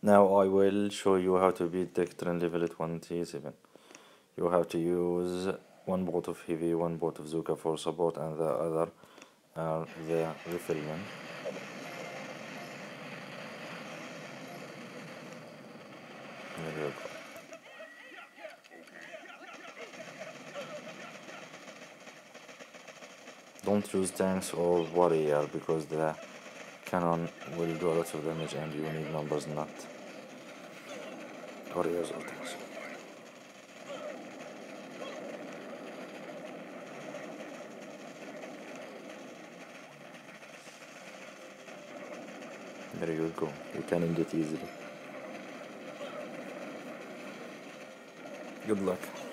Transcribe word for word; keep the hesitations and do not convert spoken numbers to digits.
Now I will show you how to beat Doctrine level twenty-seven. You have to use one bolt of heavy, one bolt of Zuka for support, and the other are the riflemen. There you go. Don't use tanks or warrior because the cannon will do a lot of damage and you need numbers, not warriors or tanks. There you go, you can end it easily. Good luck.